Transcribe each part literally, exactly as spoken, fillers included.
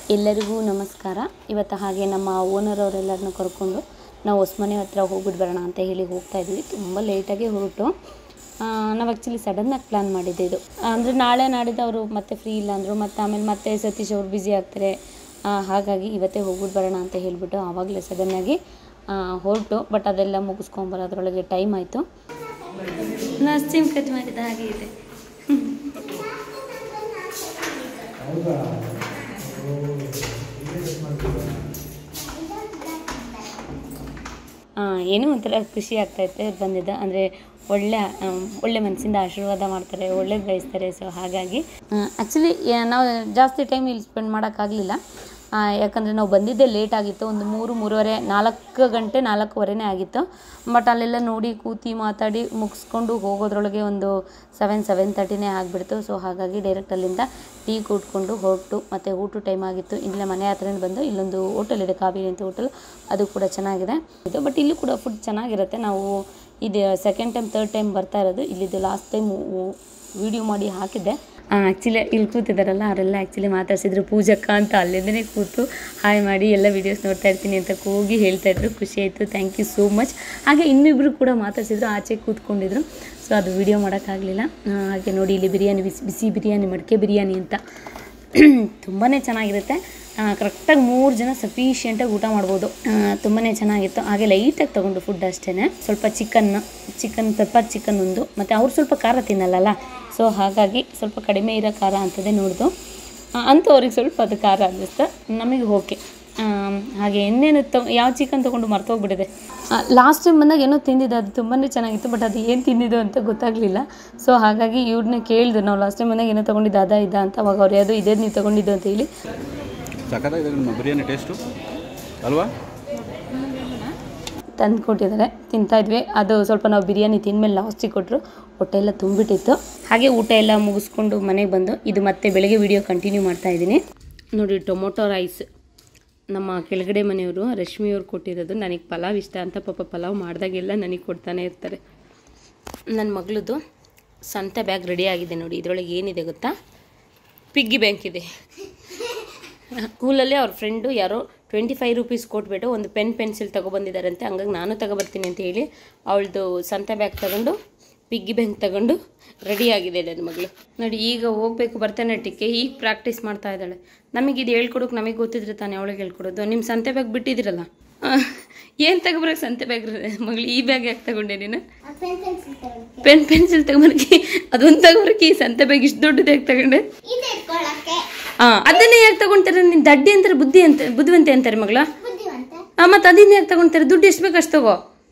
ಎಲ್ಲರಿಗೂ ನಮಸ್ಕಾರ. ಇವತ್ತು ಹಾಗೆ ನಮ್ಮ ಓನರ್ ಅವರೆಲ್ಲರನ್ನು ಕರ್ಕೊಂಡು ನಾವು ಹೊಸಮನೆ ಹತ್ರ ಹೋಗ್ಬಿಟ್ಟು ಬರೋಣ ಅಂತ ಹೇಳಿ ಹೋಗ್ತಾ ಇದ್ವಿ. ತುಂಬ ಲೇಟಾಗಿ ಹೊರಟು ನಾವು ಆ್ಯಕ್ಚುಲಿ ಸಡನ್ನಾಗಿ ಪ್ಲ್ಯಾನ್ ಮಾಡಿದ್ದೆ ಇದು. ಅಂದರೆ ನಾಳೆ ನಾಡಿದ್ದು ಅವರು ಮತ್ತೆ ಫ್ರೀ ಇಲ್ಲ ಅಂದರು. ಮತ್ತು ಆಮೇಲೆ ಮತ್ತೆ ಸತೀಶ್ ಅವರು ಬ್ಯುಸಿ ಆಗ್ತಾರೆ. ಹಾಗಾಗಿ ಇವತ್ತೇ ಹೋಗ್ಬಿಟ್ಟು ಬರೋಣ ಅಂತ ಹೇಳಿಬಿಟ್ಟು ಆವಾಗಲೇ ಸಡನ್ನಾಗಿ ಹೊರಟು. ಬಟ್ ಅದೆಲ್ಲ ಮುಗಿಸ್ಕೊಂಬರೋದ್ರೊಳಗೆ ಟೈಮ್ ಆಯಿತು. ನರ್ಸಿಂಗ್ ಕಟ್ ಮಾಡಿದ ಹಾಗೆ ಇದೆ. ಏನೋ ಒಂಥರ ಖುಷಿ ಆಗ್ತಾಯಿತ್ತು ಬಂದಿದ್ದ. ಅಂದರೆ ಒಳ್ಳೆ ಒಳ್ಳೆ ಮನಸ್ಸಿಂದ ಆಶೀರ್ವಾದ ಮಾಡ್ತಾರೆ, ಒಳ್ಳೇದು ಬಯಸ್ತಾರೆ. ಸೊ ಹಾಗಾಗಿ ಆ್ಯಕ್ಚುಲಿ ನಾವು ಜಾಸ್ತಿ ಟೈಮ್ ಇಲ್ಲಿ ಸ್ಪೆಂಡ್ ಮಾಡೋಕ್ಕಾಗಲಿಲ್ಲ. ಯಾಕಂದರೆ ನಾವು ಬಂದಿದ್ದೇ ಲೇಟ್ ಆಗಿತ್ತು. ಒಂದು ಮೂರು ಮೂರುವರೆ ನಾಲ್ಕು ಗಂಟೆ ನಾಲ್ಕೂವರೆನೇ ಆಗಿತ್ತು. ಬಟ್ ಅಲ್ಲೆಲ್ಲ ನೋಡಿ ಕೂತಿ ಮಾತಾಡಿ ಮುಗಿಸ್ಕೊಂಡು ಹೋಗೋದ್ರೊಳಗೆ ಒಂದು ಸೆವೆನ್ ಸೆವೆನ್ ತರ್ಟಿನೇ ಆಗಿಬಿಡ್ತು. ಸೊ ಹಾಗಾಗಿ ಡೈರೆಕ್ಟ್ ಅಲ್ಲಿಂದ ಟೀ ಕೂತ್ಕೊಂಡು ಹೊರಟು. ಮತ್ತು ಊಟ ಟೈಮ್ ಆಗಿತ್ತು. ಇಲ್ಲೇ ಮನೆ ಹತ್ರನೇ ಬಂದು ಇಲ್ಲೊಂದು ಹೋಟೆಲ್ ಇದೆ, ಕಾವೇರಿ ಅಂತ ಹೋಟೆಲ್. ಅದು ಕೂಡ ಚೆನ್ನಾಗಿದೆ ಇದು. ಬಟ್ ಇಲ್ಲೂ ಕೂಡ ಫುಡ್ ಚೆನ್ನಾಗಿರುತ್ತೆ. ನಾವು ಇದು ಸೆಕೆಂಡ್ ಟೈಮ್ ಥರ್ಡ್ ಟೈಮ್ ಬರ್ತಾ ಇರೋದು. ಇಲ್ಲಿದ್ದು ಲಾಸ್ಟ್ ಟೈಮ್ ವೀಡಿಯೋ ಮಾಡಿ ಹಾಕಿದ್ದೆ. ಆ್ಯಕ್ಚುಲಿ ಇಲ್ಲಿ ಕೂತಿದ್ದಾರಲ್ಲ ಅವರೆಲ್ಲ ಆ್ಯಕ್ಚುಲಿ ಮಾತಾಡ್ಸಿದ್ರು ಪೂಜಕ್ಕ ಅಂತ. ಅಲ್ಲಿಂದನೇ ಕೂತು ಹಾಯ್ ಮಾಡಿ ಎಲ್ಲ ವೀಡಿಯೋಸ್ ನೋಡ್ತಾ ಇರ್ತೀನಿ ಅಂತ ಕೂಗಿ ಹೇಳ್ತಾಯಿದ್ರು. ಖುಷಿ ಆಯಿತು, ಥ್ಯಾಂಕ್ ಯು ಸೋ ಮಚ್. ಹಾಗೆ ಇನ್ನಿಬ್ಬರು ಕೂಡ ಮಾತಾಡ್ಸಿದ್ರು, ಆಚೆ ಕೂತ್ಕೊಂಡಿದ್ರು. ಸೊ ಅದು ವೀಡಿಯೋ ಮಾಡೋಕ್ಕಾಗಲಿಲ್ಲ. ಹಾಗೆ ನೋಡಿ ಇಲ್ಲಿ ಬಿರಿಯಾನಿ, ಬಿಸಿ ಬಿಸಿ ಬಿರಿಯಾನಿ, ಮಡಿಕೆ ಬಿರಿಯಾನಿ ಅಂತ ತುಂಬಾ ಚೆನ್ನಾಗಿರುತ್ತೆ. ಕರೆಕ್ಟಾಗಿ ಮೂರು ಜನ ಸಫಿಷಿಯೆಂಟಾಗಿ ಊಟ ಮಾಡ್ಬೋದು. ತುಂಬಾ ಚೆನ್ನಾಗಿತ್ತು. ಹಾಗೆ ಲೈಟಾಗಿ ತೊಗೊಂಡು ಫುಡ್ ಅಷ್ಟೇ. ಸ್ವಲ್ಪ ಚಿಕನ್ ಚಿಕನ್ ಪೆಪ್ಪರ್ ಚಿಕನ್ ಒಂದು. ಮತ್ತು ಅವ್ರು ಸ್ವಲ್ಪ ಖಾರ ತಿನ್ನಲ್ಲಲ್ಲ. ಸೊ ಹಾಗಾಗಿ ಸ್ವಲ್ಪ ಕಡಿಮೆ ಇರೋ ಖಾರ ಅಂತದೇ ನೋಡ್ದು. ಅಂತೂ ಅವ್ರಿಗೆ ಸ್ವಲ್ಪ ಅದು ಖಾರ ಅನ್ನಿಸ್ತು, ನಮಗೆ ಓಕೆ. ಹಾಗೆ ಇನ್ನೇನು ತೊ ಯಾವ ಚಿಕನ್ ತೊಗೊಂಡು ಮರ್ತೋಗ್ಬಿಟ್ಟಿದೆ. ಲಾಸ್ಟ್ ಟೈಮ್ ಬಂದಾಗ ಏನೋ ತಿಂದಿದ್ದು, ಅದು ತುಂಬಾ ಚೆನ್ನಾಗಿತ್ತು. ಬಟ್ ಅದು ಏನು ತಿಂದಿದ್ದು ಅಂತ ಗೊತ್ತಾಗಲಿಲ್ಲ. ಸೊ ಹಾಗಾಗಿ ಇವ್ರನ್ನ ಕೇಳಿದ್ರು, ನಾವು ಲಾಸ್ಟ್ ಟೈಮ್ ಬಂದಾಗ ಏನೋ ತೊಗೊಂಡಿದ್ದು ಅದ ಇದ ಅಂತ. ಅವಾಗ ಅವ್ರು ಯಾವುದೋ ಇದೇ ನೀವು ತೊಗೊಂಡಿದ್ದು ಅಂತ ಹೇಳಿ ಸಖತ್ತಾಗಿದೆ ನಿಮ್ಮ ಬಿರಿಯಾನಿ ಟೇಸ್ಟು ಅಲ್ವಾ ತಂದು ಕೊಟ್ಟಿದ್ದಾರೆ. ತಿಂತಾಯಿದ್ವಿ. ಅದು ಸ್ವಲ್ಪ ನಾವು ಬಿರಿಯಾನಿ ತಿಂದಮೇಲೆ ಲಾಸ್ಟಿಗೆ ಕೊಟ್ಟರು. ಹೊಟ್ಟೆ ಎಲ್ಲ ತುಂಬಿಟ್ಟಿತ್ತು. ಹಾಗೆ ಊಟ ಎಲ್ಲ ಮುಗಿಸ್ಕೊಂಡು ಮನೆಗೆ ಬಂದು ಇದು ಮತ್ತೆ ಬೆಳಗ್ಗೆ ವೀಡಿಯೋ ಕಂಟಿನ್ಯೂ ಮಾಡ್ತಾಯಿದ್ದೀನಿ. ನೋಡಿ ಟೊಮೊಟೊ ರೈಸ್ ನಮ್ಮ ಕೆಳಗಡೆ ಮನೆಯವರು ರಶ್ಮಿಯವ್ರು ಕೊಟ್ಟಿರೋದು. ನನಗೆ ಪಲಾವ್ ಇಷ್ಟ ಅಂತ ಪಾಪ ಪಲಾವ್ ಮಾಡಿದಾಗೆಲ್ಲ ನನಗೆ ಕೊಡ್ತಾನೆ ಇರ್ತಾರೆ. ನನ್ನ ಮಗಳದು ಸಂತೆ ಬ್ಯಾಗ್ ರೆಡಿ ಆಗಿದೆ ನೋಡಿ. ಇದರೊಳಗೆ ಏನಿದೆ ಗೊತ್ತಾ? ಪಿಗ್ಗಿ ಬ್ಯಾಂಕ್ ಇದೆ. ಸ್ಕೂಲಲ್ಲಿ ಅವ್ರ ಫ್ರೆಂಡು ಯಾರೋ ಟ್ವೆಂಟಿ ಫೈವ್ ರುಪೀಸ್ ಕೊಟ್ಬಿಟ್ಟು ಒಂದು ಪೆನ್ ಪೆನ್ಸಿಲ್ ತೊಗೊಬಂದಿದ್ದಾರಂತೆ. ಹಂಗಾಗಿ ನಾನು ತಗೊಬರ್ತೀನಿ ಅಂತ ಹೇಳಿ ಅವಳದು ಸಂತೆ ಬ್ಯಾಗ್ ತಗೊಂಡು ಪಿಗ್ಗಿ ಬ್ಯಾಂಕ್ ತಗೊಂಡು ರೆಡಿಯಾಗಿದೆ ನನ್ನ ಮಗಳು. ನೋಡಿ ಈಗ ಹೋಗಬೇಕು ಭರತನಾಟ್ಯಕ್ಕೆ. ಈಗ ಪ್ರಾಕ್ಟೀಸ್ ಮಾಡ್ತಾ ಇದ್ದಾಳೆ. ನಮಗೆ ಇದು ಹೇಳ್ಕೊಡೋಕೆ ನಮಗೆ ಗೊತ್ತಿದ್ರೆ ತಾನೇ ಅವಳಿಗೆ ಹೇಳ್ಕೊಡೋದು. ನಿಮ್ಮ ಸಂತೆ ಬ್ಯಾಗ್ ಬಿಟ್ಟಿದ್ದೀರಲ್ಲ, ಏನು ತಗೊಬರಕ್ಕೆ ಸಂತೆ ಬ್ಯಾಗ್ ಮಗಳು? ಈ ಬ್ಯಾಗ್ ಯಾಕೆ ತಗೊಂಡೆ ನೀನು? ಪೆನ್ ಪೆನ್ಸಿಲ್ ತಗೊಂಬರಕ್ಕೆ ಅದೊಂದು ತಗೊಬರಕ್ಕೆ ಈ ಸಂತೆ ಬ್ಯಾಗ್ ಇಷ್ಟು ದೊಡ್ಡದು ಯಾಕೆ ತಗೊಂಡೆ? ಹಾಂ ಅದನ್ನೇ ಯಾಕೆ ತಗೊಳ್ತಾರೆ? ನೀನು ದಡ್ಡಿ ಅಂತಾರೆ, ಬುದ್ಧಿ ಅಂತ ಬುದ್ಧಿವಂತೆ ಅಂತಾರೆ ಮಗಳ. ಹಾಂ ಮತ್ತು ಅದನ್ನ ಯಾಕೆ ತಗೊಳ್ತಾರೆ? ದುಡ್ಡು ಎಷ್ಟು ಬೇಕು ಅಷ್ಟು ತಗೋ.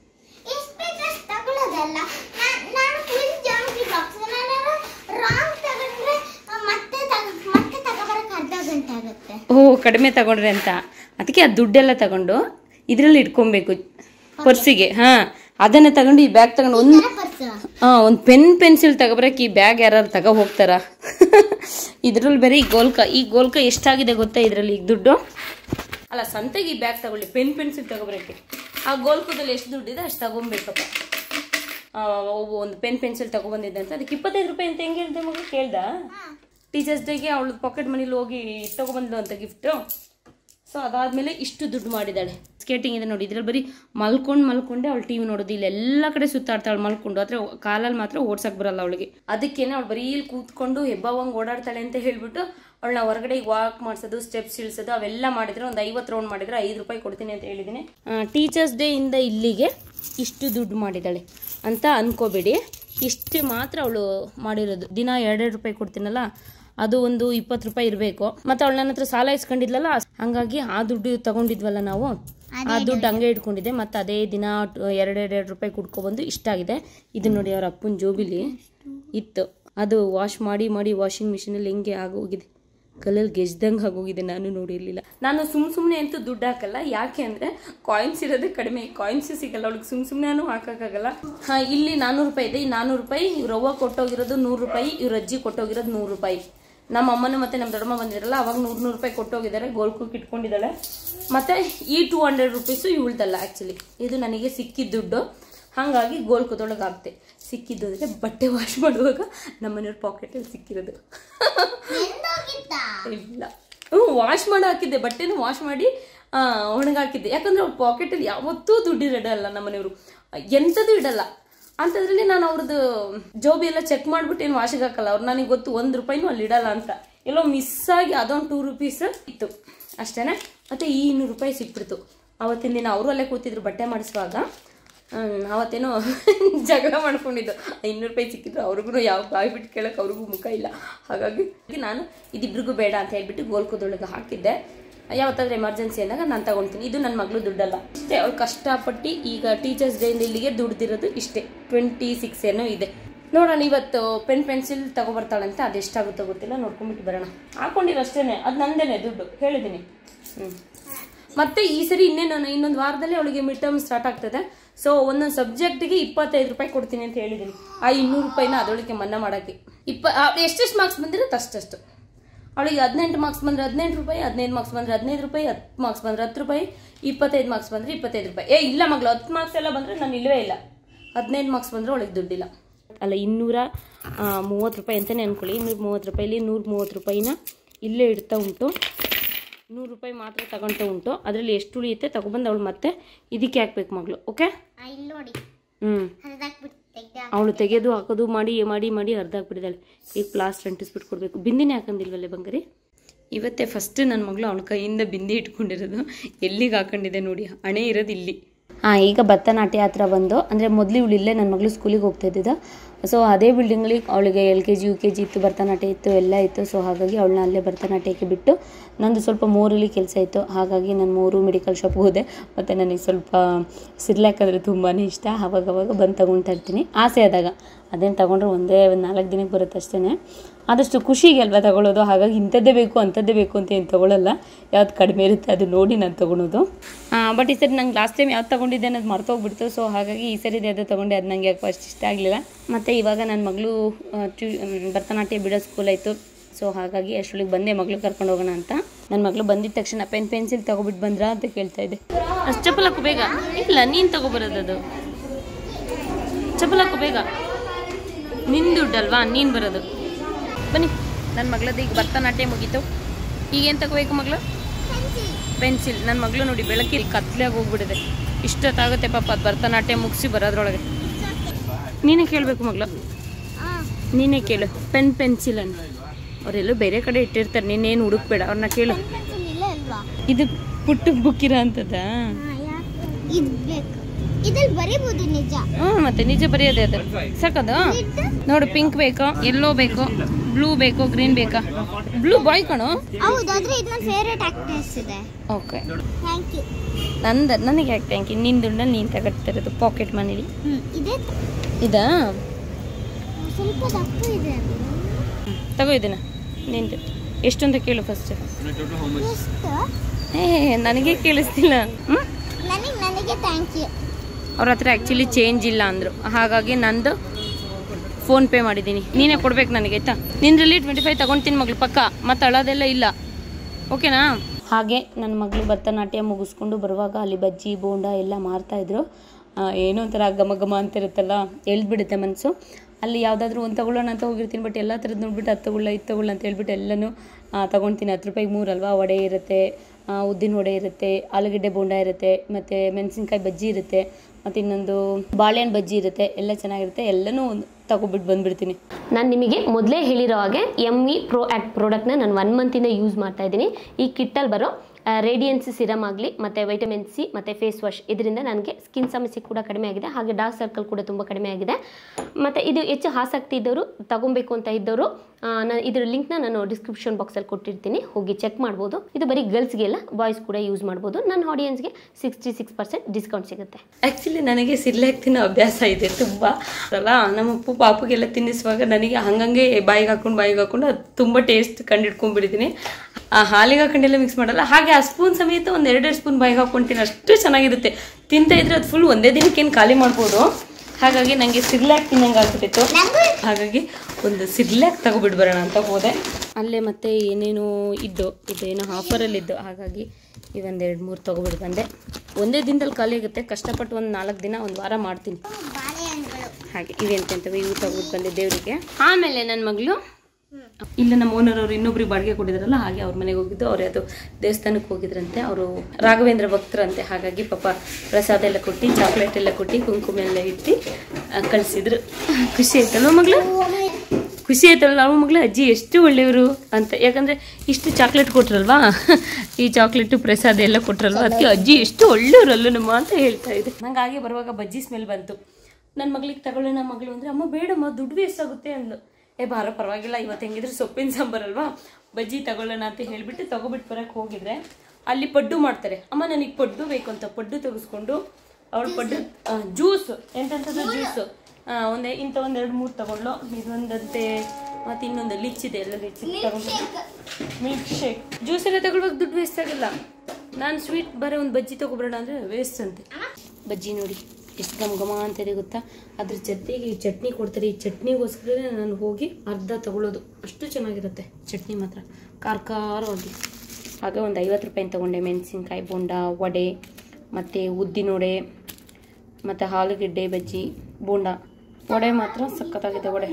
ಓ ಕಡಿಮೆ ತಗೊಂಡ್ರೆ ಅಂತ. ಅದಕ್ಕೆ ಆ ದುಡ್ಡೆಲ್ಲ ತಗೊಂಡು ಇದರಲ್ಲಿ ಇಟ್ಕೊಬೇಕು ಪರ್ಸಿಗೆ. ಹಾಂ ಅದನ್ನೇ ತಗೊಂಡು ಈ ಬ್ಯಾಗ್ ತಗೊಂಡು ಒಂದು ಹಾಂ ಒಂದು ಪೆನ್ ಪೆನ್ಸಿಲ್ ತಗೊಬರಕ್ಕೆ ಈ ಬ್ಯಾಗ್ ಯಾರು ತಗೋ ಹೋಗ್ತಾರ? ಇದ್ರಲ್ಲಿ ಬೇರೆ ಈ ಗೋಲ್ಕ ಈ ಗೋಲ್ಕ ಎಷ್ಟಾಗಿದೆ ಗೊತ್ತಾ ಇದರಲ್ಲಿ ಈಗ ದುಡ್ಡು? ಅಲ್ಲ ಸಂತೆಗೆ ಈ ಬ್ಯಾಗ್ ತಗೊಳ್ಳಿ, ಪೆನ್ ಪೆನ್ಸಿಲ್ ತಗೊಬರಕ್ಕೆ ಆ ಗೋಲ್ಕದಲ್ಲಿ ಎಷ್ಟು ದುಡ್ಡಿದೆ ಅಷ್ಟು ತಗೊಬೇಕಪ್ಪ. ಒಂದು ಪೆನ್ ಪೆನ್ಸಿಲ್ ತಗೊಬಂದಿದ್ದೆ ಅಂತ ಅದಕ್ಕೆ ಇಪ್ಪತ್ತೈದು ರೂಪಾಯಿ ಅಂತ ಹೆಂಗೆ ಹೇಳ್ದೆ ಮಗ? ಕೇಳ್ದ ಟೀಚರ್ಸ್ ಡೇಗೆ ಅವಳು ಪಾಕೆಟ್ ಮನಿಲಿ ಹೋಗಿ ತಗೊಬಂದ್ಲು ಅಂತ ಗಿಫ್ಟು. ಸೊ ಅದಾದಮೇಲೆ ಇಷ್ಟು ದುಡ್ಡು ಮಾಡಿದ್ದಾಳೆ. ಸ್ಕೇಟಿಂಗ್ ಇದೆ ನೋಡಿ. ಇದ್ರಲ್ಲಿ ಬರೀ ಮಲ್ಕೊಂಡು ಮಲ್ಕೊಂಡೆ ಅವಳು ಟಿ ವಿ ನೋಡೋದು. ಇಲ್ಲಿ ಎಲ್ಲ ಕಡೆ ಸುತ್ತಾಡ್ತಾಳೆ ಮಲ್ಕೊಂಡು. ಆದರೆ ಕಾಲಲ್ಲಿ ಮಾತ್ರ ಓಡ್ಸಕ್ಕೆ ಬರಲ್ಲ ಅವಳಿಗೆ. ಅದಕ್ಕೇನೆ ಅವಳು ಬರೀ ಇಲ್ಲಿ ಕೂತ್ಕೊಂಡು ಹೆಬ್ಬಾವಂಗೆ ಓಡಾಡ್ತಾಳೆ ಅಂತ ಹೇಳ್ಬಿಟ್ಟು ಅವಳನ್ನ ಹೊರಗಡೆ ವಾಕ್ ಮಾಡಿಸೋದು, ಸ್ಟೆಪ್ಸ್ ಇಳಿಸೋದು ಅವೆಲ್ಲ ಮಾಡಿದ್ರೆ ಒಂದು ಐವತ್ತು ರೌಂಡ್ ಮಾಡಿದ್ರೆ ಐದು ರೂಪಾಯಿ ಕೊಡ್ತೀನಿ ಅಂತ ಹೇಳಿದ್ದೀನಿ. ಟೀಚರ್ಸ್ ಡೇ ಇಂದ ಇಲ್ಲಿಗೆ ಇಷ್ಟು ದುಡ್ಡು ಮಾಡಿದ್ದಾಳೆ ಅಂತ ಅನ್ಕೋಬೇಡಿ. ಇಷ್ಟು ಮಾತ್ರ ಅವಳು ಮಾಡಿರೋದು. ದಿನ ಎರಡೆರಡು ರೂಪಾಯಿ ಕೊಡ್ತೀನಲ್ಲ, ಅದು ಒಂದು ಇಪ್ಪತ್ತು ರೂಪಾಯಿ ಇರಬೇಕು. ಮತ್ತು ಅವಳು ನನ್ನ ಹತ್ರ ಸಾಲ ಇಸ್ಕೊಂಡಿದ್ಲಲ್ಲ, ಹಂಗಾಗಿ ಆ ದುಡ್ಡು ತಗೊಂಡಿದ್ವಲ್ಲ ನಾವು, ಆ ದುಡ್ಡು ಹಂಗೆ ಇಟ್ಕೊಂಡಿದ್ದೆ. ಮತ್ತು ಅದೇ ದಿನ ಎರಡೆರಡು ರೂಪಾಯಿ ಕುಡ್ಕೊಬಂದು ಇಷ್ಟಾಗಿದೆ. ಇದು ನೋಡಿ ಅವ್ರ ಅಪ್ಪನ ಜೋಬಿಲಿ ಇತ್ತು. ಅದು ವಾಶ್ ಮಾಡಿ ಮಾಡಿ ವಾಷಿಂಗ್ ಮಿಷಿನಲ್ಲಿ ಹಿಂಗೆ ಆಗೋಗಿದೆ. ಕಲ್ಲಲ್ಲಿ ಗೆಜ್ದಂಗೆ ಆಗೋಗಿದೆ. ನಾನು ನೋಡಿರಲಿಲ್ಲ. ನಾನು ಸುಮ್ಮ ಸುಮ್ಮನೆ ಅಂತೂ ದುಡ್ಡು ಹಾಕಲ್ಲ. ಯಾಕೆ ಅಂದರೆ ಕಾಯಿನ್ಸ್ ಇರೋದೇ ಕಡಿಮೆ, ಕಾಯಿನ್ಸ್ ಸಿಗಲ್ಲ ಅವಳಿಗೆ. ಸುಮ್ಮ ಸುಮ್ಮನೆ ಹಾಕೋಕ್ಕಾಗಲ್ಲ. ಹಾಂ ಇಲ್ಲಿ ನಾನ್ನೂರು ರೂಪಾಯಿ ಇದೆ. ಈ ನಾನ್ನೂರು ರೂಪಾಯಿ ಇವ್ರ ಅವ್ವ ಕೊಟ್ಟೋಗಿರೋದು ನೂರು ರೂಪಾಯಿ, ಇವ್ರ ಅಜ್ಜಿ ಕೊಟ್ಟೋಗಿರೋದು ನೂರು ರೂಪಾಯಿ. ನಮ್ಮ ಅಮ್ಮನೂ ಮತ್ತು ನಮ್ಮ ದೊಡ್ಡಮ್ಮ ಬಂದಿರಲ್ಲ, ಅವಾಗ ನೂರು ನೂರು ರೂಪಾಯಿ ಕೊಟ್ಟೋಗಿದ್ದಾರೆ. ಗೋಲ್ಕುಕ್ ಇಟ್ಕೊಂಡಿದ್ದಾಳೆ. ಮತ್ತು ಈ ಟೂ ಹಂಡ್ರೆಡ್ ರುಪೀಸು ಇವಳ್ದಲ್ಲ. ಆ್ಯಕ್ಚುಲಿ ಇದು ನನಗೆ ಸಿಕ್ಕಿದ ದುಡ್ಡು. ಹಾಗಾಗಿ ಗೋಲ್ ಕೂತೊಳಗೆ ಆಗ್ತೆ ಸಿಕ್ಕಿದ್ದು ಅಂದರೆ ಬಟ್ಟೆ ವಾಶ್ ಮಾಡುವಾಗ ನಮ್ಮನೆಯವ್ರ ಪಾಕೆಟಲ್ಲಿ ಸಿಕ್ಕಿರೋದು. ಇಲ್ಲ ಹ್ಞೂ ವಾಶ್ ಮಾಡಿ ಹಾಕಿದ್ದೆ, ಬಟ್ಟೆನೂ ವಾಶ್ ಮಾಡಿ ಒಣಗಾಕಿದ್ದೆ. ಯಾಕಂದ್ರೆ ಅವ್ರ ಪಾಕೆಟಲ್ಲಿ ಯಾವತ್ತೂ ದುಡ್ಡು ಇಡಲ್ಲ ನಮ್ಮನೆಯವರು, ಎಂಥದ್ದು ಇಡಲ್ಲ. ಅಂಥದ್ರಲ್ಲಿ ನಾನು ಅವ್ರದ್ದು ಜೋಬಿ ಎಲ್ಲ ಚೆಕ್ ಮಾಡ್ಬಿಟ್ಟು ಏನು ವಾಶಿಗೆ ಹಾಕಲ್ಲ ಅವ್ರು. ನನಗೆ ಗೊತ್ತು ಒಂದು ರೂಪಾಯಿನೂ ಅಲ್ಲಿ ಇಡಲ್ಲ ಅಂತ. ಎಲ್ಲೋ ಮಿಸ್ ಆಗಿ ಅದೊಂದು ಟೂ ರುಪೀಸ್ ಇತ್ತು ಅಷ್ಟೇನೆ. ಮತ್ತು ಈ ಇನ್ನೂರು ರೂಪಾಯಿ ಸಿಕ್ಬಿಡ್ತು. ಅವತ್ತಿನ ದಿನ ಅವರು ಅಲ್ಲೇ ಕೂತಿದ್ರು ಬಟ್ಟೆ ಮಾಡಿಸುವಾಗ. ಅವತ್ತೇನೋ ಜಗಳ ಮಾಡ್ಕೊಂಡಿದ್ದು, ಇನ್ನೂರು ರೂಪಾಯಿ ಸಿಕ್ಕಿದ್ರು ಅವ್ರಿಗೂ ಯಾವ ಬಾಯಿ ಬಿಟ್ಟು ಕೇಳಕ್ಕೆ ಅವ್ರಿಗೂ ಮುಖ ಇಲ್ಲ. ಹಾಗಾಗಿ ನಾನು ಇದಿಬ್ರಿಗೂ ಬೇಡ ಅಂತ ಹೇಳ್ಬಿಟ್ಟು ಗೋಲ್ಕೋದೊಳಗೆ ಹಾಕಿದ್ದೆ. ಯಾವತ್ತಾದ್ರೂ ಎಮರ್ಜೆನ್ಸಿ ಅಂದಾಗ ನಾನು ತಗೊಳ್ತೀನಿ. ಇದು ನನ್ನ ಮಗಳು ದುಡ್ಡಲ್ಲ ಇಷ್ಟೇ, ಅವಳು ಕಷ್ಟಪಟ್ಟು ಈಗ ಟೀಚರ್ಸ್ ಡೇಯಿಂದ ಇಲ್ಲಿಗೆ ದುಡ್ದಿರೋದು ಇಷ್ಟೇ, ಟ್ವೆಂಟಿ ಸಿಕ್ಸ್ ಏನೋ ಇದೆ. ನೋಡೋಣ ಇವತ್ತು ಪೆನ್ ಪೆನ್ಸಿಲ್ ತಗೊಬರ್ತಾಳಂತೆ, ಅದೆಷ್ಟಾಗುತ್ತೋ ಗೊತ್ತಿಲ್ಲ, ನೋಡ್ಕೊಂಡ್ಬಿಟ್ಟು ಬರೋಣ. ಹಾಕೊಂಡಿರೋ ಅಷ್ಟೇನೆ, ಅದು ನಂದೇನೆ ದುಡ್ಡು ಹೇಳಿದ್ದೀನಿ. ಹ್ಞೂ ಮತ್ತೆ ಈ ಸರಿ ಇನ್ನೇನು ಇನ್ನೊಂದು ವಾರದಲ್ಲಿ ಅವಳಿಗೆ ಮಿಡ್ ಟರ್ಮ್ ಸ್ಟಾರ್ಟ್ ಆಗ್ತದೆ. ಸೊ ಒಂದೊಂದು ಸಬ್ಜೆಕ್ಟಿಗೆ ಇಪ್ಪತ್ತೈದು ರೂಪಾಯಿ ಕೊಡ್ತೀನಿ ಅಂತ ಹೇಳಿದ್ದೀನಿ. ಆ ಇನ್ನೂರು ರೂಪಾಯಿನ ಅದರೊಳಗೆ ಮನ್ನಾ ಮಾಡೋಕ್ಕೆ ಇಪ್ಪ ಎಷ್ಟೆಷ್ಟು ಮಾರ್ಕ್ಸ್ ಬಂದಿರುತ್ತೆ ಅಷ್ಟಷ್ಟು. ಅವಳಿಗೆ ಹದಿನೆಂಟು ಮಾರ್ಕ್ಸ್ ಬಂದರೆ ಹದಿನೆಂಟು ರೂಪಾಯಿ, ಹದಿನೈದು ಮಾರ್ಕ್ಸ್ ಬಂದರೆ ಹದಿನೈದು ರೂಪಾಯಿ, ಹತ್ತು ಮಾರ್ಕ್ಸ್ ಬಂದರೆ ಹತ್ತು ರೂಪಾಯಿ, ಇಪ್ಪತ್ತೈದು ಮಾರ್ಕ್ಸ್ ಬಂದರೆ ಇಪ್ಪತ್ತೈದು ರೂಪಾಯಿ. ಏ ಇಲ್ಲ ಮಗಳು, ಹತ್ತು ಮಾರ್ಕ್ಸ್ ಎಲ್ಲ ಬಂದರೆ ನಾನು ಇಲ್ಲವೇ ಇಲ್ಲ. ಹದಿನೈದು ಮಾರ್ಕ್ಸ್ ಬಂದರೆ ಅವಳಿಗೆ ದುಡ್ಡಿಲ್ಲ. ಅಲ್ಲ ಇನ್ನೂರ ಮೂವತ್ತು ರೂಪಾಯಿ ಅಂತಲೇ ಅಂದ್ಕೊಳ್ಳಿ. ಇನ್ನೂರ ಮೂವತ್ತು ರೂಪಾಯಿಲಿ ನೂರ ಮೂವತ್ತು ರೂಪಾಯಿನ ಇಲ್ಲೇ ಇಡ್ತಾ ಉಂಟು. ನೂರು ರೂಪಾಯಿ ಮಾತ್ರ ತಗೊಳ್ತಾ ಉಂಟು. ಅದರಲ್ಲಿ ಎಷ್ಟು ಉಳಿಯುತ್ತೆ ತಗೊಬಂದು ಅವಳು ಮತ್ತೆ ಇದಕ್ಕೆ ಹಾಕ್ಬೇಕು ಮಗಳು. ಓಕೆ ಹ್ಞೂ ಅವಳು ತೆಗೆದು ಹಾಕೋದು ಮಾಡಿ ಮಾಡಿ ಮಾಡಿ ಅರ್ಧ ಹಾಕ್ಬಿಟ್ಟಿದ್ದಾಳೆ. ಈಗ ಪ್ಲಾಸ್ಟರ್ ಅಂಟಿಸ್ಬಿಟ್ಟು ಕೊಡಬೇಕು. ಬಿಂದಿನೇ ಹಾಕೊಂಡಿಲ್ವಲ್ಲೇ ಬಂಗಾರಿ? ಇವತ್ತೇ ಫಸ್ಟ್ ನನ್ನ ಮಗಳು ಅವಳ ಕೈಯಿಂದ ಬಿಂದಿ ಇಟ್ಕೊಂಡಿರೋದು. ಎಲ್ಲಿಗೆ ಹಾಕೊಂಡಿದೆ ನೋಡಿ, ಹಣೆ ಇರೋದು ಇಲ್ಲಿ. ಹಾಂ ಈಗ ಭರತನಾಟ್ಯ ಹತ್ರ ಬಂದು, ಅಂದರೆ ಮೊದಲು ಇವಳು ಇಲ್ಲೇ ನನ್ನ ಮಗಳು ಸ್ಕೂಲಿಗೆ ಹೋಗ್ತಾ ಇದ್ದಿದ್ದ. ಸೊ ಅದೇ ಬಿಲ್ಡಿಂಗ್ಲಿ ಅವಳಿಗೆ L K G U K G ಇತ್ತು, ಭರತನಾಟ್ಯ ಇತ್ತು, ಎಲ್ಲ ಇತ್ತು. ಸೊ ಹಾಗಾಗಿ ಅವಳನ್ನ ಅಲ್ಲೇ ಭರತನಾಟ್ಯಕ್ಕೆ ಬಿಟ್ಟು ನಂದು ಸ್ವಲ್ಪ ಮೋರಲ್ಲಿ ಕೆಲಸ ಇತ್ತು. ಹಾಗಾಗಿ ನಾನು ಮೋರು ಮೆಡಿಕಲ್ ಶಾಪ್ಗೆ ಹೋದೆ. ಮತ್ತು ನನಗೆ ಸ್ವಲ್ಪ ಸಿರ್ಲಾಕ್ ಅಂದರೆ ತುಂಬಾ ಇಷ್ಟ. ಆವಾಗವಾಗ ಬಂದು ತೊಗೊಳ್ತಾ ಇರ್ತೀನಿ ಆಸೆ ಆದಾಗ. ಅದೇನು ತೊಗೊಂಡ್ರೆ ಒಂದೇ ಒಂದು ನಾಲ್ಕು ದಿನಕ್ಕೆ ಬರುತ್ತೆ ಅಷ್ಟೇ. ಆದಷ್ಟು ಖುಷಿಗೆ ಅಲ್ವಾ ತಗೊಳ್ಳೋದು. ಹಾಗಾಗಿ ಇಂಥದ್ದೇ ಬೇಕು ಅಂಥದ್ದೇ ಬೇಕು ಅಂತ ಏನು ತೊಗೊಳ್ಳಲ್ಲ. ಯಾವ್ದು ಕಡಿಮೆ ಇರುತ್ತೆ ಅದು ನೋಡಿ ನಾನು ತೊಗೊಳೋದು. ಬಟ್ ಈ ಸರಿ ನಂಗೆ ಲಾಸ್ಟ್ ಟೈಮ್ ಯಾವ್ದು ತೊಗೊಂಡಿದ್ದೆ ಅನ್ನೋದು ಮರ್ತೋಗ್ಬಿಡ್ತು. ಸೊ ಹಾಗಾಗಿ ಈ ಸರಿದು ಯಾವುದೋ ತೊಗೊಂಡೆ, ಅದು ನನಗೆ ಯಾಕೆ ಅಷ್ಟು ಇಷ್ಟ ಆಗಲಿಲ್ಲ. ಮತ್ತು ಇವಾಗ ನನ್ನ ಮಗಳು ಟ್ಯೂ ಭರತನಾಟ್ಯ ಬಿಡೋ ಸ್ಕೂಲ್ ಆಯಿತು. ಸೊ ಹಾಗಾಗಿ ಅಷ್ಟೊಳಗೆ ಬಂದೆ ಮಗಳು ಕರ್ಕೊಂಡು ಹೋಗೋಣ ಅಂತ. ನನ್ನ ಮಗಳು ಬಂದಿದ್ದ ತಕ್ಷಣ ಪೆನ್ ಪೆನ್ಸಿಲ್ ತೊಗೊಬಿಟ್ಟು ಬಂದ್ರಾ ಅಂತ ಕೇಳ್ತಾ ಇದ್ದೆ. ಅಷ್ಟು ಚಪ್ಪಲ್ ಹಾಕು ಬೇಗ. ಇಲ್ಲ ನೀನು ತೊಗೊಬರೋದು, ಅದು ಚಪ್ಪಲ್ ಹಾಕು ಬೇಗ. ನಿನ್ನ ದುಡ್ಡಲ್ವಾ, ನೀನು ಬರೋದು. ಬನ್ನಿ ನನ್ನ ಮಗಳದ್ದು ಈಗ ಭರತನಾಟ್ಯ ಮುಗೀತು. ಈಗೇನು ತಗೋಬೇಕು ಮಗಳು? ಪೆನ್ಸಿಲ್. ನನ್ನ ಮಗಳು ನೋಡಿ ಬೆಳಕಿರಿ ಕತ್ಲಾಗಿ ಹೋಗ್ಬಿಡಿದೆ. ಇಷ್ಟೊತ್ತಾಗುತ್ತೆ ಪಾಪ ಅದು ಭರತನಾಟ್ಯ ಮುಗಿಸಿ ಬರೋದ್ರೊಳಗೆ. ನೀನೇ ಕೇಳಬೇಕು ಮಗಳು, ನೀನೇ ಕೇಳು. ಪೆನ್ ಪೆನ್ಸಿಲ್ ಅನ್ನು ಅವರೆಲ್ಲೂ ಬೇರೆ ಕಡೆ ಇಟ್ಟಿರ್ತಾರೆ, ನೀನೇನು ಹುಡುಕ್ಬೇಡ, ಅವ್ರನ್ನ ಕೇಳು. ಇದು ಪುಟ್ಟ ಬುಕ್ಕಿರೋ ಅಂತದ. ಹ್ಞೂ ಮತ್ತೆ ನಿಜ ಬರೆಯೋದೇ ಅದು ಸಾಕದು. ನೋಡು ಪಿಂಕ್ ಬೇಕೋ, ಎಲ್ಲೋ ಬೇಕೋ, ಬ್ಲೂ ಬೇಕೋ, ಗ್ರೀನ್ ಬೇಕಾ? ಬ್ಲೂ ಬಾಯ್ ಕಣೋ. ಓಕೆ ನಂದು ನನಗೆ ಯಾಕೆ ಥ್ಯಾಂಕ್ ಯು. ನಿನ್ನ ದುಡ್ಡಲ್ಲಿ ನೀನು ತಗೊಳ್ತಿರೋದು ಪಾಕೆಟ್ ಮನೇಲಿ ಇದಾ? ತಗೋ ಇದನ್ನ ನಿಂದು ಎಷ್ಟು ಅಂತ ಕೇಳು ಫಸ್ಟ್. ಏ ನನಗೆ ಕೇಳಿಸ್ತಿಲ್ಲ. ಹ್ಞೂ ಅವ್ರ ಹತ್ರ ಆ್ಯಕ್ಚುಲಿ ಚೇಂಜ್ ಇಲ್ಲ ಅಂದರು. ಹಾಗಾಗಿ ನಂದು ಫೋನ್ ಪೇ ಮಾಡಿದ್ದೀನಿ. ನೀನೇ ಕೊಡ್ಬೇಕು ನನಗೆ ಆಯ್ತಾ? ನಿನ್ನಲ್ಲಿ ಟ್ವೆಂಟಿ ಫೈವ್ ತಗೊಳ್ತೀನಿ ಮಗಳು ಪಕ್ಕ. ಮತ್ತು ಅಳೋದೆಲ್ಲ ಇಲ್ಲ, ಓಕೆನಾ? ಹಾಗೆ ನನ್ನ ಮಗಳು ಭರತನಾಟ್ಯ ಮುಗಿಸ್ಕೊಂಡು ಬರುವಾಗ ಅಲ್ಲಿ ಬಜ್ಜಿ ಬೋಂಡ ಎಲ್ಲ ಮಾರ್ತಾಯಿದ್ರು. ಏನೋ ಒಂಥರ ಘಮ ಘಮ ಅಂತ ಇರುತ್ತಲ್ಲ, ಎಳ್ದುಬಿಡುತ್ತೆ ಮನಸ್ಸು. ಅಲ್ಲಿ ಯಾವುದಾದ್ರೂ ಒಂದು ತೊಗೊಳ್ಳೋಣ ಅಂತ ಹೋಗಿರ್ತೀನಿ. ಬಟ್ ಎಲ್ಲ ಥರದ್ದು ನೋಡ್ಬಿಟ್ಟು ಅದು ತೊಗೊಳ್ಳ ಇದು ತೊಗೊಳ್ಳ ಅಂತ ಹೇಳ್ಬಿಟ್ಟು ಎಲ್ಲನೂ ತೊಗೊಳ್ತೀನಿ. ಹತ್ತು ರೂಪಾಯಿಗೆ ಮೂರಲ್ವಾ. ವಡೆ ಇರುತ್ತೆ, ಉದ್ದಿನ ವಡೆ ಇರುತ್ತೆ, ಆಲೂಗಡ್ಡೆ ಬೋಂಡ ಇರುತ್ತೆ, ಮತ್ತು ಮೆಣಸಿನ್ಕಾಯಿ ಬಜ್ಜಿ ಇರುತ್ತೆ, ಮತ್ತು ಇನ್ನೊಂದು ಬಾಳೆಹಣ್ಣು ಬಜ್ಜಿ ಇರುತ್ತೆ. ಎಲ್ಲ ಚೆನ್ನಾಗಿರುತ್ತೆ. ಎಲ್ಲನೂ ತಗೊಬಿಟ್ಟು ಬಂದುಬಿಡ್ತೀನಿ. ನಾನು ನಿಮಗೆ ಮೊದಲೇ ಹೇಳಿರೋ ಹಾಗೆ ಎಮ್ ವಿ ಪ್ರೋ ಆ್ಯಕ್ಟ್ ಪ್ರಾಡಕ್ಟ್ನ ನಾನು ಒನ್ ಮಂತಿಂದ ಯೂಸ್ ಮಾಡ್ತಾಯಿದ್ದೀನಿ. ಈ ಕಿಟ್ಟಲ್ಲಿ ಬರೋ ರೇಡಿಯನ್ಸ್ ಸಿರಮ್ ಆಗಲಿ ಮತ್ತು ವೈಟಮಿನ್ ಸಿ ಮತ್ತು ಫೇಸ್ ವಾಶ್, ಇದರಿಂದ ನನಗೆ ಸ್ಕಿನ್ ಸಮಸ್ಯೆ ಕೂಡ ಕಡಿಮೆ ಆಗಿದೆ. ಹಾಗೆ ಡಾರ್ಕ್ ಸರ್ಕಲ್ ಕೂಡ ತುಂಬ ಕಡಿಮೆ ಆಗಿದೆ. ಮತ್ತು ಇದು ಹೆಚ್ಚು ಆಸಕ್ತಿ ಇದ್ದವರು ತಗೊಬೇಕು ಅಂತ ಇದ್ದವರು ನಾನು ಇದರ ಲಿಂಕ್ನ ನಾನು ಡಿಸ್ಕ್ರಿಪ್ಷನ್ ಬಾಕ್ಸಲ್ಲಿ ಕೊಟ್ಟಿರ್ತೀನಿ, ಹೋಗಿ ಚೆಕ್ ಮಾಡ್ಬೋದು. ಇದು ಬರೀ ಗರ್ಲ್ಸ್ಗೆಲ್ಲ, ಬಾಯ್ಸ್ ಕೂಡ ಯೂಸ್ ಮಾಡ್ಬೋದು. ನನ್ನ ಆಡಿಯನ್ಸ್ಗೆ ಸಿಕ್ಸ್ಟಿ ಸಿಕ್ಸ್ ಪರ್ಸೆಂಟ್ ಡಿಸ್ಕೌಂಟ್ ಸಿಗುತ್ತೆ. ಆ್ಯಕ್ಚುಲಿ ನನಗೆ ಸಿರ್ಲಾಕ್ ತಿನ್ನೋ ಅಭ್ಯಾಸ ಇದೆ ತುಂಬ ಅಲ್ಲ. ನಮ್ಮ ಅಪ್ಪು ಪಾಪುಗೆಲ್ಲ ತಿನ್ನಿಸುವಾಗ ನನಗೆ ಹಂಗಂಗೆ ಬಾಯಿಗೆ ಹಾಕೊಂಡು ಬಾಯಿಗೆ ಹಾಕೊಂಡು ಅದು ತುಂಬ ಟೇಸ್ಟ್ ಕಂಡಿಡ್ಕೊಂಡ್ಬಿಟ್ಟಿದ್ದೀನಿ. ಆ ಹಾಲಿಗೆ ಹಾಕೊಂಡೆಲ್ಲ ಮಿಕ್ಸ್ ಮಾಡಲ್ಲ. ಹಾಗೆ ಆ ಸ್ಪೂನ್ ಸಮೇತ ಒಂದು ಎರಡೆರಡು ಸ್ಪೂನ್ ಬಾಯಿಗೆ ಹಾಕ್ಕೊಂತೀನಿ, ಅಷ್ಟು ಚೆನ್ನಾಗಿರುತ್ತೆ. ತಿಂತಾ ಇದ್ರೆ ಅದು ಫುಲ್ ಒಂದೇ ದಿನಕ್ಕೇನು ಖಾಲಿ ಮಾಡ್ಬೋದು. ಹಾಗಾಗಿ ನನಗೆ ಸಿರ್ಲಾಕ್ ತಿನ್ನಂಗೆ ಆಗ್ಬಿಟ್ಟಿತ್ತು. ಹಾಗಾಗಿ ಒಂದು ಸಿರ್ಲಾಕ್ ತಗೊಬಿಟ್ಟು ಬರೋಣ ಅಂತ ಹೋದೆ. ಅಲ್ಲೇ ಮತ್ತೆ ಏನೇನು ಇದ್ದು ಇದೇನೋ ಆಫರಲ್ಲಿದ್ದು, ಹಾಗಾಗಿ ಈ ಒಂದು ಎರಡು ಮೂರು ತೊಗೊಬಿಟ್ಟು ಬಂದೆ. ಒಂದೇ ದಿನದಲ್ಲಿ ಖಾಲಿ ಆಗುತ್ತೆ. ಕಷ್ಟಪಟ್ಟು ಒಂದು ನಾಲ್ಕು ದಿನ ಒಂದು ವಾರ ಮಾಡ್ತೀನಿ. ಹಾಗೆ ಇವೆಂತಂತವೆ ಇವು ತಗೊಬಿಟ್ಟು ಬಂದೆ ದೇವರಿಗೆ. ಆಮೇಲೆ ನನ್ನ ಮಗಳು ಇಲ್ಲ ನಮ್ಮ ಓನರ್ ಅವರು ಇನ್ನೊಬ್ರಿಗೆ ಬಾಡಿಗೆ ಕೊಟ್ಟಿದ್ರಲ್ಲ, ಹಾಗೆ ಅವ್ರ ಮನೆಗೆ ಹೋಗಿದ್ದು. ಅವ್ರು ಅದು ದೇವಸ್ಥಾನಕ್ಕೆ ಹೋಗಿದ್ರಂತೆ, ಅವರು ರಾಘವೇಂದ್ರ ಭಕ್ತರಂತೆ. ಹಾಗಾಗಿ ಪಾಪ ಪ್ರಸಾದ ಎಲ್ಲ ಕೊಟ್ಟು, ಚಾಕ್ಲೇಟ್ ಎಲ್ಲ ಕೊಟ್ಟು, ಕುಂಕುಮ ಎಲ್ಲ ಇಟ್ಟು ಕಳಿಸಿದ್ರು. ಖುಷಿ ಆಯ್ತಲ್ವ ಮಗಳು? ಖುಷಿ ಆಯ್ತಲ್ಲ ನಾವು ಮಗಳು, ಅಜ್ಜಿ ಎಷ್ಟು ಒಳ್ಳೆಯವರು ಅಂತ. ಯಾಕಂದರೆ ಇಷ್ಟು ಚಾಕ್ಲೇಟ್ ಕೊಟ್ರಲ್ವಾ, ಈ ಚಾಕ್ಲೇಟು ಪ್ರಸಾದ ಎಲ್ಲ ಕೊಟ್ರಲ್ವಾ, ಅದಕ್ಕೆ ಅಜ್ಜಿ ಎಷ್ಟು ಒಳ್ಳೆಯವರಲ್ಲ ನಮ್ಮ ಅಂತ ಹೇಳ್ತಾ ಇದೆ. ನಂಗೆ ಹಾಗೆ ಬರುವಾಗ ಬಜ್ಜಿ ಸ್ಮೆಲ್ ಬಂತು. ನನ್ನ ಮಗಳಿಗೆ ತಗೊಳ್ಳೋಣ ಮಗಳು ಅಂದರೆ, ಅಮ್ಮ ಬೇಡಮ್ಮ ದುಡ್ಡು ವೇಸ್ಟ್ ಆಗುತ್ತೆ ಅಂದ್ಲು. ಏ ಬಾರೋ ಪರವಾಗಿಲ್ಲ, ಇವತ್ತು ಹೆಂಗಿದ್ರೆ ಸೊಪ್ಪಿನ ಸಾಂಬಾರಲ್ವಾ, ಬಜ್ಜಿ ತಗೊಳ್ಳೋಣ ಅಂತ ಹೇಳಿಬಿಟ್ಟು ತಗೊಬಿಟ್ಟು ಬರೋಕ್ಕೆ ಹೋಗಿದ್ರೆ ಅಲ್ಲಿ ಪಡ್ಡು ಮಾಡ್ತಾರೆ. ಅಮ್ಮ ನನಗೆ ಪಡ್ಡು ಬೇಕು ಅಂತ ಪಡ್ಡು ತೆಗೆಸ್ಕೊಂಡು ಅವಳು ಪಡ್ಡು ಜ್ಯೂಸ್ ಎಂತೆಂಥದ್ದು ಜ್ಯೂಸು ಒಂದೇ ಇಂಥ ಒಂದು ಎರಡು ಮೂರು ತಗೊಂಡ್ಲು. ಇದೊಂದಂತೆ ಮತ್ತು ಇನ್ನೊಂದು ಲಿಚ್ಚಿದೆ, ಎಲ್ಲ ಲಿಚ್ಚಿ ತಗೊಂಡು ಮಿಲ್ಕ್ ಶೇಕ್ ಜ್ಯೂಸ್ ಎಲ್ಲ ತಗೊಳ್ಬೇಕು, ದುಡ್ಡು ವೇಸ್ಟ್ ಆಗಿಲ್ಲ. ನಾನು ಸ್ವೀಟ್ ಬರೋ ಒಂದು ಬಜ್ಜಿ ತೊಗೊಬರೋಣ ಅಂದರೆ ವೇಸ್ಟ್ ಅಂತೆ. ಬಜ್ಜಿ ನೋಡಿ ಎಷ್ಟು ಘಮ ಘಮ ಅಂತಿದೆ ಗೊತ್ತಾ. ಅದ್ರ ಜೊತೆಗೆ ಈ ಚಟ್ನಿ ಕೊಡ್ತಾರೆ. ಈ ಚಟ್ನಿಗೋಸ್ಕರ ನಾನು ಹೋಗಿ ಅರ್ಧ ತಗೊಳ್ಳೋದು, ಅಷ್ಟು ಚೆನ್ನಾಗಿರುತ್ತೆ ಚಟ್ನಿ ಮಾತ್ರ, ಖಾರ ಖಾರವಾಗಿ. ಆಗ ಒಂದು ಐವತ್ತು ರೂಪಾಯಿ ತೊಗೊಂಡೆ. ಮೆಣಸಿನ್ಕಾಯಿ ಬೋಂಡ, ವಡೆ ಮತ್ತು ಉದ್ದಿನೊಡೆ ಮತ್ತು ಆಲೂಗೆಡ್ಡೆ ಬಜ್ಜಿ, ಬೋಂಡ. ವಡೆ ಮಾತ್ರ ಸಖತ್ತಾಗಿದೆ ವಡೆ.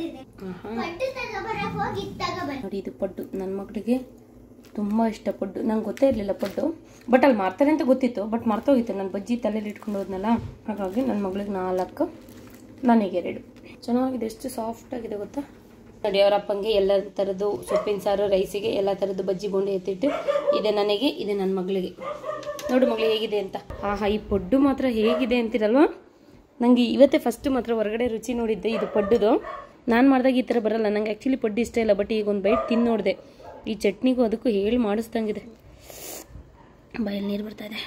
ನೋಡಿ ಇದು ಪಡ್ಡು, ನನ್ನ ಮಗಳಿಗೆ ತುಂಬ ಇಷ್ಟ ಪಡ್ಡು. ನಂಗೆ ಗೊತ್ತೇ ಇರಲಿಲ್ಲ ಪಡ್ಡು, ಬಟ್ ಅಲ್ಲಿ ಮಾರ್ತಾರೆ ಅಂತ ಗೊತ್ತಿತ್ತು, ಬಟ್ ಮರ್ತೋಗಿತ್ತು. ನಾನು ಬಜ್ಜಿ ತಲೆಯಲ್ಲಿ ಇಟ್ಕೊಂಡು ಹೋದ್ನಲ್ಲ, ಹಾಗಾಗಿ ನನ್ನ ಮಗಳಿಗೆ ನಾಲ್ಕು, ನನಗೆ ಎರಡು. ಚೆನ್ನಾಗಿದೆ, ಎಷ್ಟು ಸಾಫ್ಟಾಗಿದೆ ಗೊತ್ತಾ. ನೋಡಿ ಅವರ ಅಪ್ಪಂಗೆ ಎಲ್ಲ ಥರದ್ದು ಸೊಪ್ಪಿನ ಸಾರು, ರೈಸಿಗೆ ಎಲ್ಲ ಥರದ್ದು ಬಜ್ಜಿ ಬೋಂಡೆ ಎತ್ತಿಟ್ಟು, ಇದೆ ನನಗೆ, ಇದೆ ನನ್ನ ಮಗಳಿಗೆ. ನೋಡು ಮಗಳು ಹೇಗಿದೆ ಅಂತ. ಆಹಾ, ಈ ಪಡ್ಡು ಮಾತ್ರ ಹೇಗಿದೆ ಅಂತಿರಲ್ವ. ನನಗೆ ಇವತ್ತೇ ಫಸ್ಟ್ ಮಾತ್ರ ಹೊರಗಡೆ ರುಚಿ ನೋಡಿದ್ದೆ ಇದು ಪಡ್ಡುದು. ನಾನು ಮಾಡಿದಾಗ ಈ ಥರ ಬರಲ್ಲ. ನಂಗೆ ಆ್ಯಕ್ಚುಲಿ ಪಡ್ಡು ಇಷ್ಟ ಇಲ್ಲ, ಬಟ್ ಈಗ ಒಂದು ಬೈಟ್ ತಿಂದು ನೋಡಿದೆ. ಈ ಚಟ್ನಿಗೂ ಅದಕ್ಕೂ ಹೇಳಿ ಮಾಡಿಸ್ದಂಗಿದೆ. ಬಾಯಲ್ಲಿ ನೀರು ಬರ್ತಾ ಇದೆ.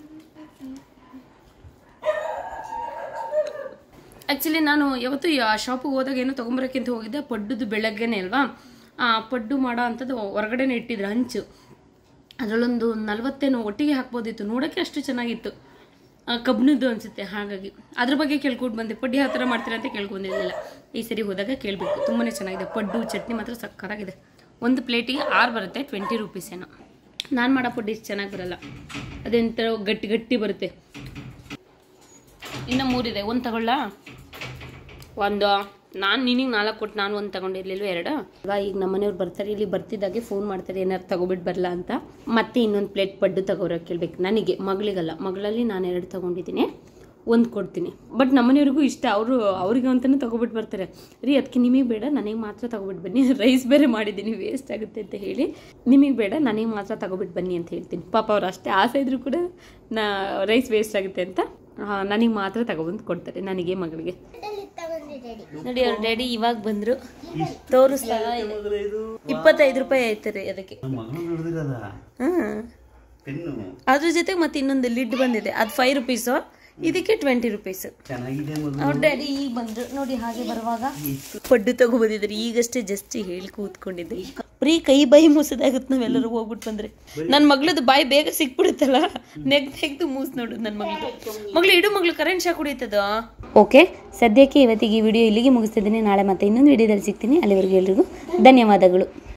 ಆ್ಯಕ್ಚುಲಿ ನಾನು ಯಾವತ್ತೂ ಆ ಶಾಪಿಗೆ ಹೋದಾಗ ಏನೋ ತೊಗೊಂಬರೋಕ್ಕಿಂತ ಹೋಗಿದ್ದೆ. ಪಡ್ಡುದು ಬೆಳಗ್ಗೆನೇ ಅಲ್ವಾ, ಪಡ್ಡು ಮಾಡೋ ಅಂಥದ್ದು ಹೊರಗಡೆನೇ ಇಟ್ಟಿದ್ರು ಹಂಚು. ಅದರಲ್ಲೊಂದು ನಲ್ವತ್ತೇನೋ ಒಟ್ಟಿಗೆ ಹಾಕ್ಬೋದಿತ್ತು. ನೋಡೋಕ್ಕೆ ಅಷ್ಟು ಚೆನ್ನಾಗಿತ್ತು. ಕಬ್ಬಿಣದ್ದು ಅನಿಸುತ್ತೆ. ಹಾಗಾಗಿ ಅದ್ರ ಬಗ್ಗೆ ಕೇಳ್ಕೊಂಡು ಬಂದೆ. ಪಡ್ಡಿ ಯಾವ ಥರ ಮಾಡ್ತೀರಾ ಅಂತ ಕೇಳ್ಕೊಂಡಿರಲಿಲ್ಲ. ಈ ಸರಿ ಹೋದಾಗ ಕೇಳಬೇಕು. ತುಂಬಾ ಚೆನ್ನಾಗಿದೆ ಪಡ್ಡು. ಚಟ್ನಿ ಮಾತ್ರ ಸಕ್ಕತ್ತಾಗಿದೆ. ಒಂದು ಪ್ಲೇಟಿಗೆ ಆರು ಬರುತ್ತೆ, ಟ್ವೆಂಟಿ ರುಪೀಸ್ ಏನೋ. ನಾನು ಮಾಡೋ ಪಡ್ಡು ಇಷ್ಟು ಚೆನ್ನಾಗಿ ಬರಲ್ಲ, ಅದೆಂಥರ ಗಟ್ಟಿ ಗಟ್ಟಿ ಬರುತ್ತೆ. ಇನ್ನು ಮೂರಿದೆ, ಒಂದು ತಗೊಳ್ಳ. ಒಂದು ನಾನು ನಿನಗೆ ನಾಲ್ಕು ಕೊಟ್ಟು ನಾನು ಒಂದು ತಗೊಂಡಿರ್ಲಿಲ್ವ, ಎರಡು. ಈಗ ನಮ್ಮ ಮನೆಯವ್ರು ಬರ್ತಾರೆ, ಇಲ್ಲಿ ಬರ್ತಿದ್ದಾಗೆ ಫೋನ್ ಮಾಡ್ತಾರೆ ಏನಾರು ತಗೊಬಿಟ್ಟು ಬರಲ್ಲ ಅಂತ. ಮತ್ತೆ ಇನ್ನೊಂದು ಪ್ಲೇಟ್ ಪಡ್ಡು ತಗೋರೋಕೆ ಕೇಳ್ಬೇಕು ನನಗೆ, ಮಗಳಿಗಲ್ಲ. ಮಗಳಲ್ಲಿ ನಾನು ಎರಡು ತಗೊಂಡಿದ್ದೀನಿ, ಒಂದು ಕೊಡ್ತೀನಿ. ಬಟ್ ನಮ್ಮನೆಯವ್ರಿಗೂ ಇಷ್ಟ, ಅವರು ಅವ್ರಿಗೆ ಅಂತಲೂ ತಗೊಬಿಟ್ಟು ಬರ್ತಾರೆ. ರೀ ಅದಕ್ಕೆ ನಿಮಗೆ ಬೇಡ, ನನಗೆ ಮಾತ್ರ ತಗೊಬಿಟ್ಟು ಬನ್ನಿ, ರೈಸ್ ಬೇರೆ ಮಾಡಿದ್ದೀನಿ ವೇಸ್ಟ್ ಆಗುತ್ತೆ ಅಂತ ಹೇಳಿ, ನಿಮಗೆ ಬೇಡ ನನಗೆ ಮಾತ್ರ ತಗೊಬಿಟ್ಟು ಬನ್ನಿ ಅಂತ ಹೇಳ್ತೀನಿ. ಪಾಪ ಅವ್ರು ಅಷ್ಟೇ ಆಸೆ ಇದ್ರು ಕೂಡ ನಾ ರೈಸ್ ವೇಸ್ಟ್ ಆಗುತ್ತೆ ಅಂತ ನನಗೆ ಮಾತ್ರ ತಗೊಬಂದು ಕೊಡ್ತಾರೆ, ನನಗೆ ಮಗಳಿಗೆ. ನೋಡಿ ಅವ್ರ ಡ್ಯಾಡಿ ಇವಾಗ ಬಂದ್ರು, ತೋರಿಸ್ತಾ ಇಪ್ಪತ್ತೈದು ರೂಪಾಯಿ ಆಯ್ತಾರೆ ಅದಕ್ಕೆ. ಅದ್ರ ಜೊತೆ ಮತ್ತೆ ಇನ್ನೊಂದು ಲಿಡ್ ಬಂದಿದೆ, ಅದು ಫೈವ್ ರುಪೀಸು, ಇದಕ್ಕೆ ಟ್ವೆಂಟಿ ರುಪೀಸ್. ಅವ್ರ ಡ್ಯಾಡಿ ಈಗ ಬಂದ್ರು ನೋಡಿ. ಹಾಗೆ ಬರುವಾಗ ಪಡ್ಡು ತಗೊಬಂದಿದ್ರು. ಈಗಷ್ಟೇ ಜಸ್ಟ್ ಹೇಳಿ ಕೂತ್ಕೊಂಡಿದ್ದೆ. ಬರೀ ಕೈ ಬಾಯಿ ಮುಸದಾಗುತ್ತೆ ನಾವೆಲ್ಲರೂ ಹೋಗ್ಬಿಟ್ಟು ಬಂದ್ರೆ. ನನ್ನ ಮಗಳದು ಬಾಯಿ ಬೇಗ ಸಿಕ್ಬಿಡುತ್ತಲ್ಲ, ನೆಗ್ ತೆಗ್ದು ಮೂಸ್ ನೋಡು ನನ್ನ ಮಗಳದು. ಮಗಳು ಇಡು ಮಗಳು, ಕರೆಂಟ್ ಶಾಕ್ ಹೊಡಿತದ. ಓಕೆ, ಸದ್ಯಕ್ಕೆ ಇವತ್ತಿಗೆ ಈ ವಿಡಿಯೋ ಇಲ್ಲಿಗೆ ಮುಗಿಸ್ತಿದ್ದೀನಿ. ನಾಳೆ ಮತ್ತೆ ಇನ್ನೊಂದು ವಿಡಿಯೋದಲ್ಲಿ ಸಿಗ್ತೀನಿ. ಅಲ್ಲಿವರೆಗೂ ಎಲ್ರಿಗೂ ಧನ್ಯವಾದಗಳು.